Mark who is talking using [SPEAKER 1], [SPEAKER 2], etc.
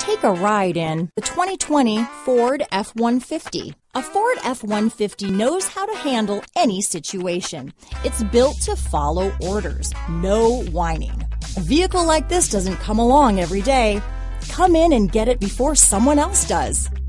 [SPEAKER 1] Take a ride in the 2020 Ford F-150. A Ford F-150 knows how to handle any situation. It's built to follow orders, no whining. A vehicle like this doesn't come along every day. Come in and get it before someone else does.